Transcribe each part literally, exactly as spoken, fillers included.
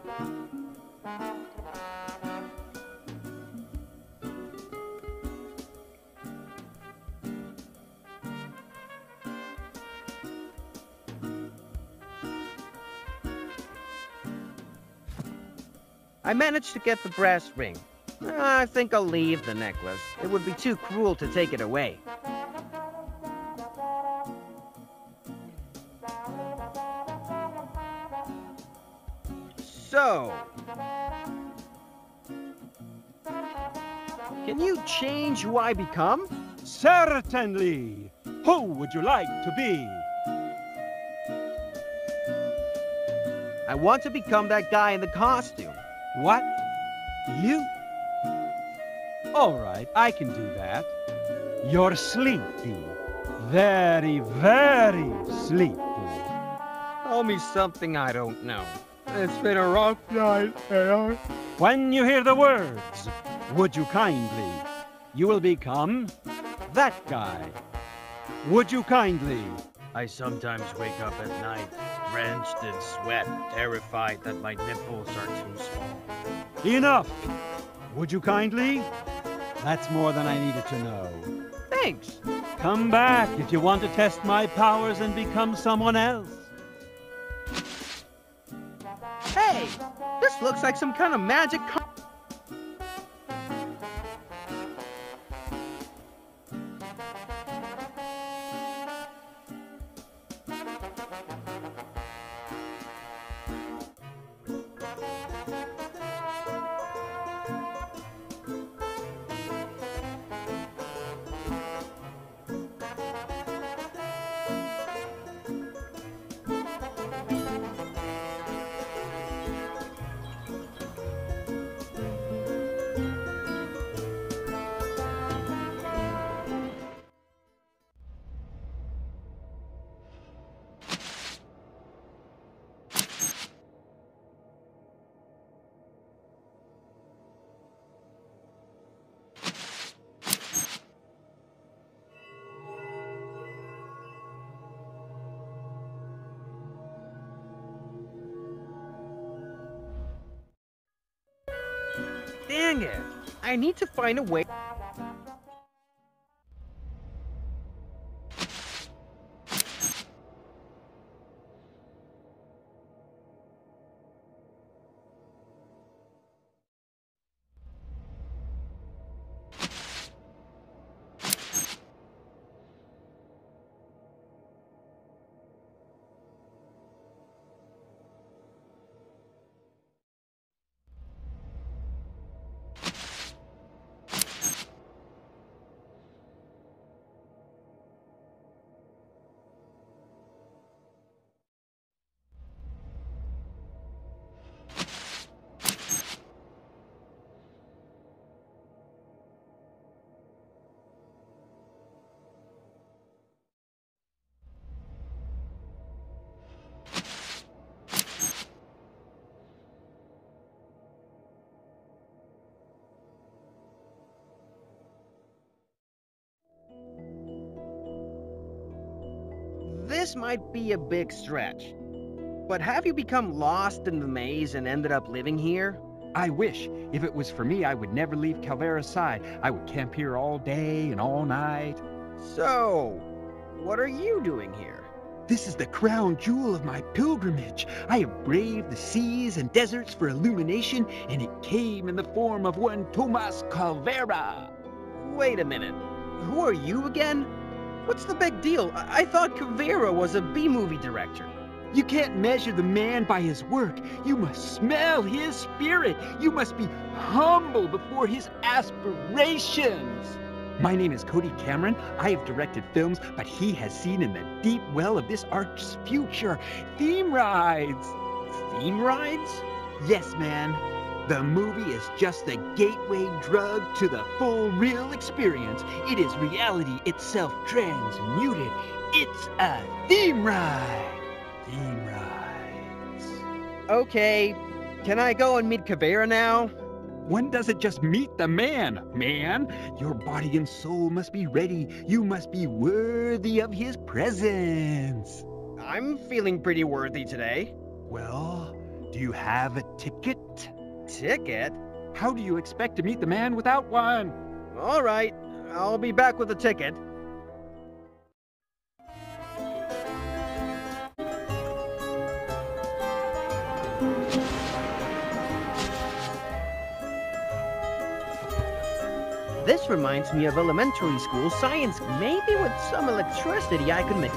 I managed to get the brass ring. I think I'll leave the necklace. It would be too cruel to take it away. So... can you change who I become? Certainly! Who would you like to be? I want to become that guy in the costume. What? You? All right, I can do that. You're sleepy. Very, very sleepy. Tell me something I don't know. It's been a rough night, Peter. When you hear the words, would you kindly, you will become that guy. Would you kindly? I sometimes wake up at night, drenched in sweat, terrified that my nipples are too small. Enough! Would you kindly? That's more than I needed to know. Thanks! Come back if you want to test my powers and become someone else. Hey! This looks like some kind of magic co- Dang it! I need to find a way... This might be a big stretch, but have you become lost in the maze and ended up living here? I wish. If it was for me, I would never leave Calvera's side. I would camp here all day and all night. So, what are you doing here? This is the crown jewel of my pilgrimage. I have braved the seas and deserts for illumination, and it came in the form of one Tomas Calvera. Wait a minute. Who are you again? What's the big deal? I, I thought Calvera was a B-movie director. You can't measure the man by his work. You must smell his spirit. You must be humble before his aspirations. My name is Cody Cameron. I have directed films, but he has seen in the deep well of this art's future theme rides. Theme rides? Yes, man. The movie is just the gateway drug to the full real experience. It is reality itself transmuted. It's a theme ride. Theme rides. Okay, can I go and meet Calvera now? One doesn't just meet the man, man. Your body and soul must be ready. You must be worthy of his presence. I'm feeling pretty worthy today. Well, Do you have a ticket? Ticket? How do you expect to meet the man without one? All right, I'll be back with a ticket. This reminds me of elementary school science. Maybe with some electricity I could make.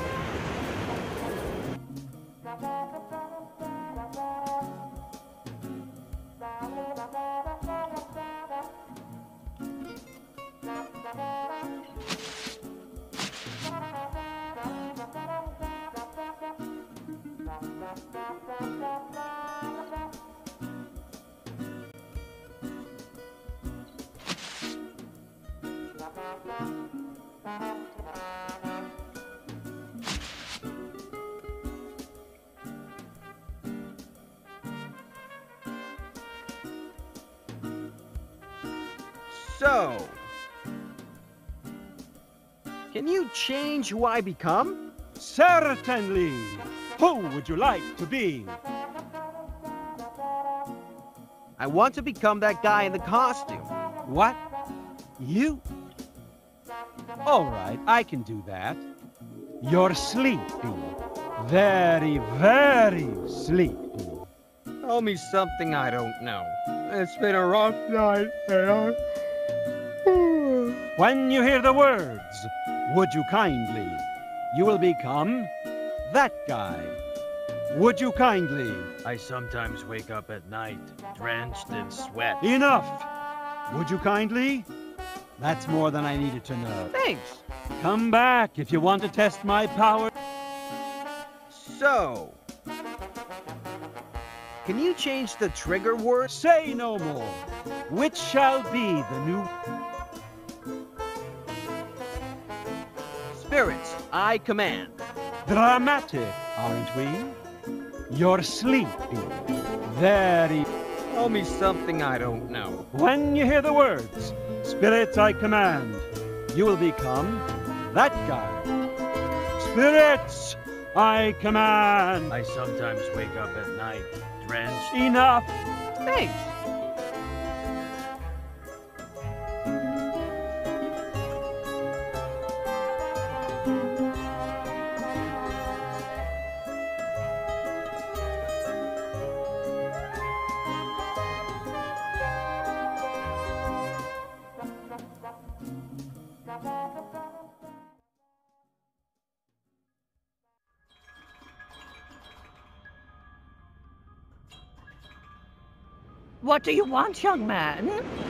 So, can you change who I become? Certainly. Who would you like to be? I want to become that guy in the costume. What? You? All right, I can do that. You're sleepy. Very, very sleepy. Tell me something I don't know. It's been a rough night, man. When you hear the words, would you kindly, you will become that guy. Would you kindly? I sometimes wake up at night, drenched in sweat. Enough! Would you kindly? That's more than I needed to know. Thanks. Come back if you want to test my power. So, can you change the trigger word? Say no more. Which shall be the new... Spirits, I command. Dramatic, aren't we? You're sleepy. Very... Tell me something I don't know. When you hear the words, spirits I command, you will become that guy. Spirits I command. I sometimes wake up at night, drenched. Enough. Thanks. What do you want, young man?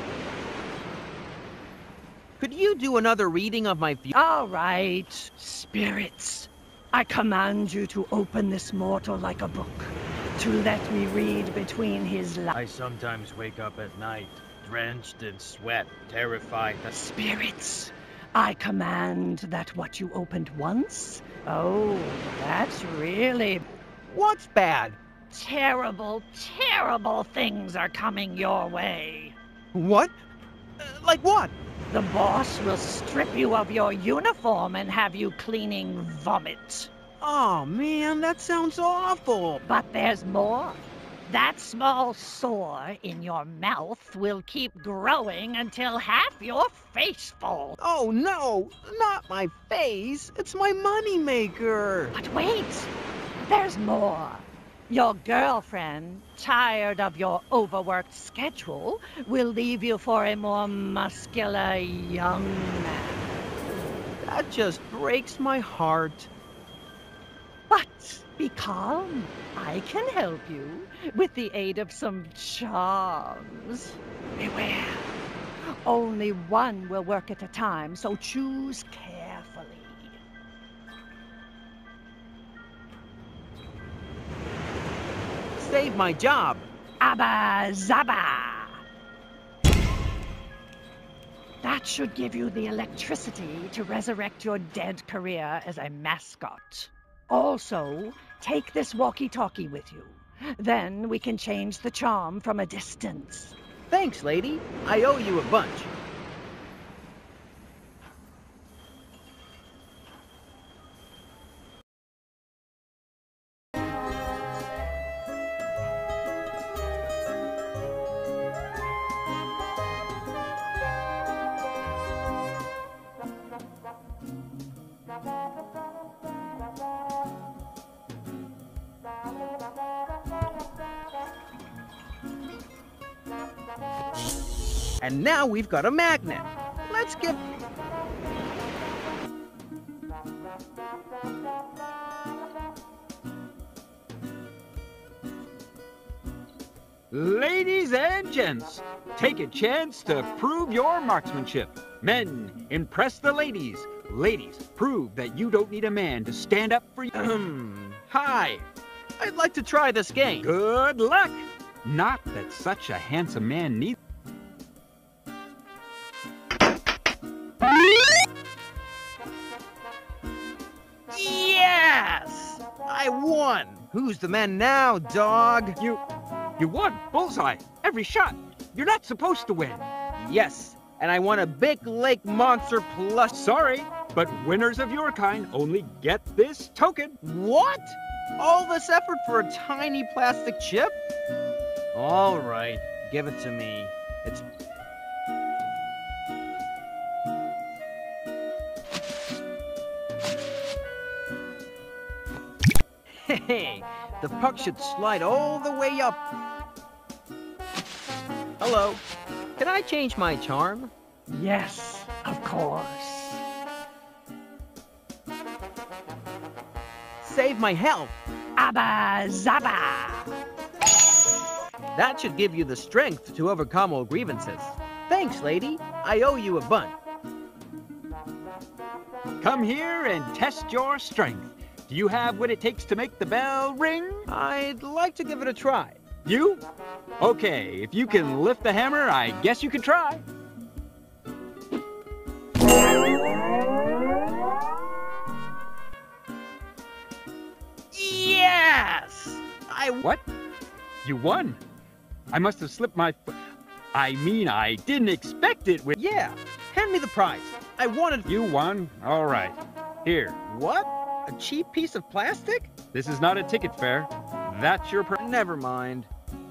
Could you do another reading of my view? All right. Spirits, I command you to open this mortal like a book, to let me read between his lines. I sometimes wake up at night, drenched in sweat, terrified that... Spirits, I command that what you opened once, oh, that's really... What's bad? Terrible, terrible things are coming your way. What? Uh, like what? The boss will strip you of your uniform and have you cleaning vomit. Oh man, that sounds awful. But there's more. That small sore in your mouth will keep growing until half your face falls. Oh no, not my face. It's my moneymaker. But wait, there's more. Your girlfriend, tired of your overworked schedule, will leave you for a more muscular young man. That just breaks my heart. But be calm. I can help you with the aid of some charms. Beware. Only one will work at a time, so choose carefully. Save my job. Abba Zaba! That should give you the electricity to resurrect your dead career as a mascot. Also, take this walkie-talkie with you. Then we can change the charm from a distance. Thanks, lady. I owe you a bunch. And now we've got a magnet. Let's give... Ladies and gents, take a chance to prove your marksmanship. Men, impress the ladies. Ladies, prove that you don't need a man to stand up for you. Hi. I'd like to try this game. Good luck. Not that such a handsome man needs... Yes! I won! Who's the man now, dog? You... You won. Bullseye. Every shot. You're not supposed to win. Yes, and I won a big lake monster plush. Sorry, but winners of your kind only get this token. What? All this effort for a tiny plastic chip? All right, give it to me. It's... Hey, the puck should slide all the way up. Hello. Can I change my charm? Yes, of course. Save my health. Abba Zaba! That should give you the strength to overcome all grievances. Thanks, lady. I owe you a bunch. Come here and test your strength. Do you have what it takes to make the bell ring? I'd like to give it a try. You? Okay, if you can lift the hammer, I guess you can try. Yes! I... What? You won? I must have slipped my foot. I mean, I didn't expect it with... Yeah, hand me the prize. I wanted... You won? All right. Here. What? A cheap piece of plastic? This is not a ticket fare. That's your... Per Never mind.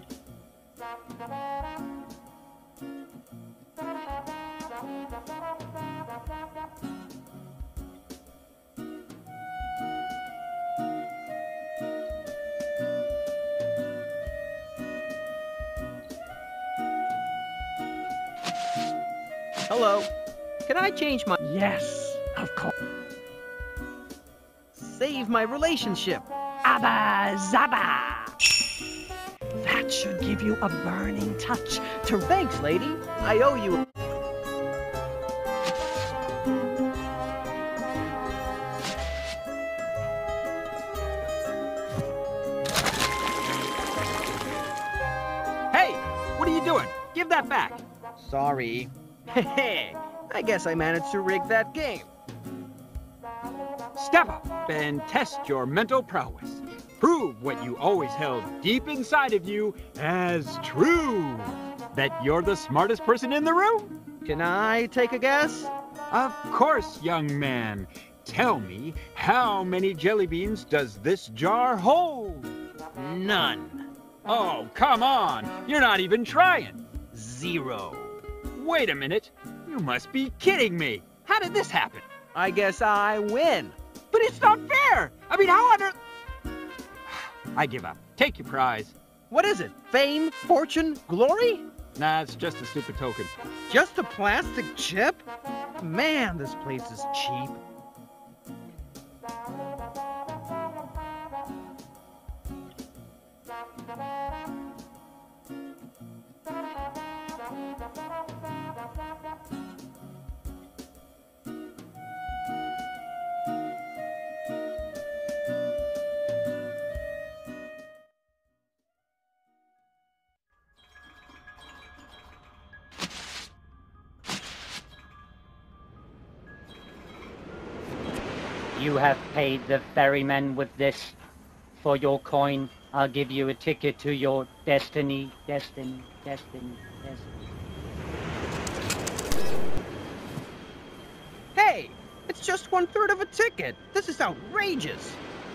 Hello. Can I change my... Yes, of course. Save my relationship. Abba Zaba! That should give you a burning touch to... Thanks, lady. I owe you a... Hey! What are you doing? Give that back. Sorry. Hey, I guess I managed to rig that game. Step up and test your mental prowess. Prove what you always held deep inside of you as true. That you're the smartest person in the room. Can I take a guess? Of course, young man. Tell me, how many jelly beans does this jar hold? None. Oh, come on. You're not even trying. Zero. Wait a minute. You must be kidding me. How did this happen? I guess I win. But it's not fair. I mean, how on earth... I give up. Take your prize. What is it? Fame? Fortune? Glory? Nah, it's just a stupid token. Just a plastic chip? Man, this place is cheap. You have paid the ferryman with this. For your coin, I'll give you a ticket to your destiny, destiny, destiny, destiny. Hey, it's just one third of a ticket. This is outrageous.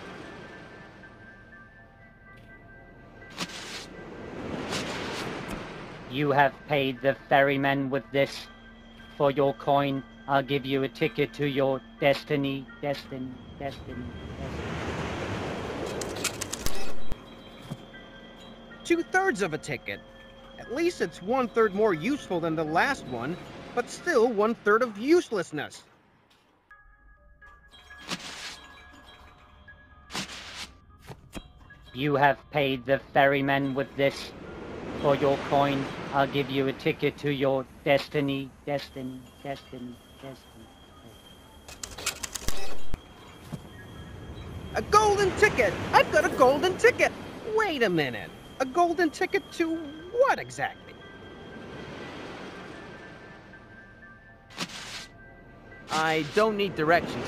You have paid the ferryman with this. For your coin, I'll give you a ticket to your destiny, destiny, destiny, destiny. Two thirds of a ticket. At least it's one-third more useful than the last one, but still one-third of uselessness. You have paid the ferryman with this. For your coin, I'll give you a ticket to your destiny, destiny, destiny, destiny. A golden ticket! I've got a golden ticket! Wait a minute. A golden ticket to what exactly? I don't need directions.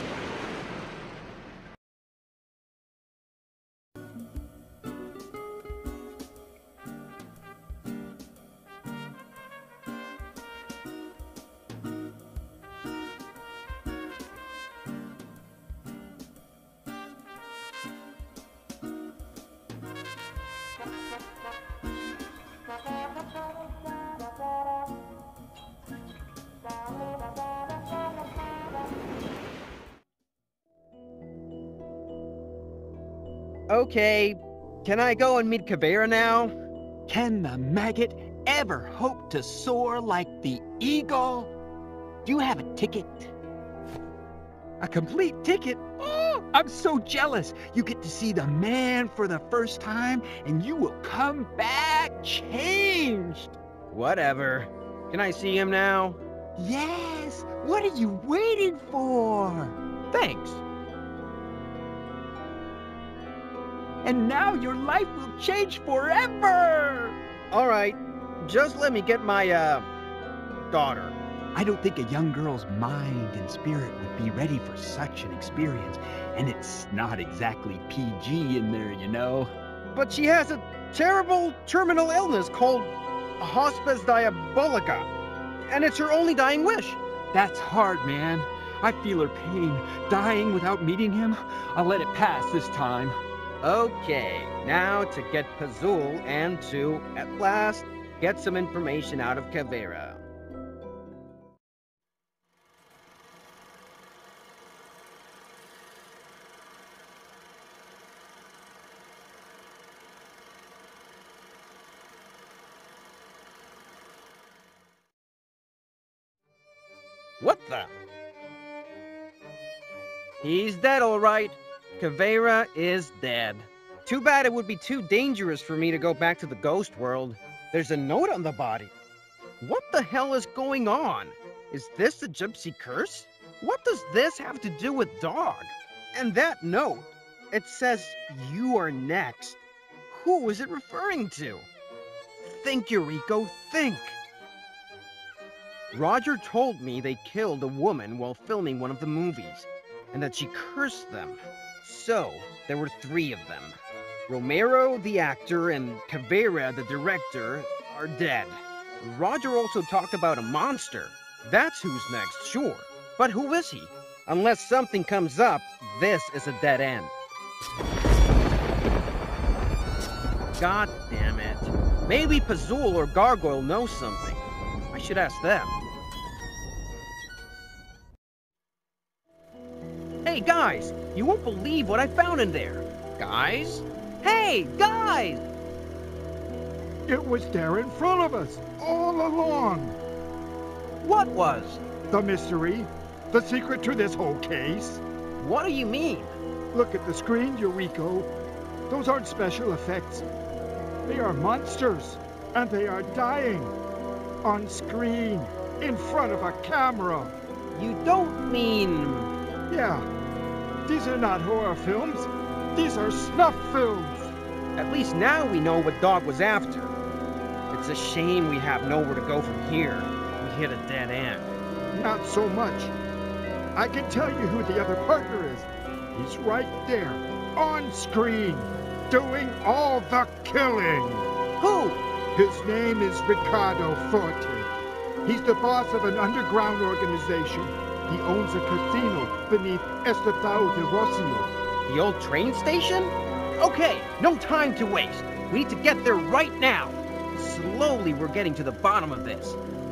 Okay, can I go and meet Kavera now? Can the maggot ever hope to soar like the eagle? Do you have a ticket? A complete ticket? Oh, I'm so jealous. You get to see the man for the first time, and you will come back changed. Whatever. Can I see him now? Yes. What are you waiting for? Thanks. And now your life will change forever! Alright, just let me get my, uh, daughter. I don't think a young girl's mind and spirit would be ready for such an experience. And it's not exactly P G in there, you know. But she has a terrible terminal illness called Hospice Diabolica. And it's her only dying wish. That's hard, man. I feel her pain. Dying without meeting him? I'll let it pass this time. Okay, now to get Pazul and to, at last, get some information out of Kavera. What the? He's dead, all right. Kavera is dead. Too bad it would be too dangerous for me to go back to the ghost world. There's a note on the body. What the hell is going on? Is this a gypsy curse? What does this have to do with Dog? And that note, it says, "You are next." Who is it referring to? Think, Eureka, think. Roger told me they killed a woman while filming one of the movies, and that she cursed them. So, there were three of them. Romero, the actor, and Kavera, the director, are dead. Roger also talked about a monster. That's who's next, sure. But who is he? Unless something comes up, this is a dead end. God damn it. Maybe Pazul or Gargoyle knows something. I should ask them. Hey, guys! You won't believe what I found in there. Guys? Hey, guys! It was there in front of us, all along. What was? The mystery, the secret to this whole case. What do you mean? Look at the screen, Eureka. Those aren't special effects. They are monsters, and they are dying. On screen, in front of a camera. You don't mean... Yeah. These are not horror films. These are snuff films. At least now we know what Dog was after. It's a shame we have nowhere to go from here. We hit a dead end. Not so much. I can tell you who the other partner is. He's right there, on screen, doing all the killing. Who? His name is Ricardo Forte. He's the boss of an underground organization. He owns a casino beneath Estadao de Rocio. The old train station? Okay, no time to waste. We need to get there right now. Slowly we're getting to the bottom of this.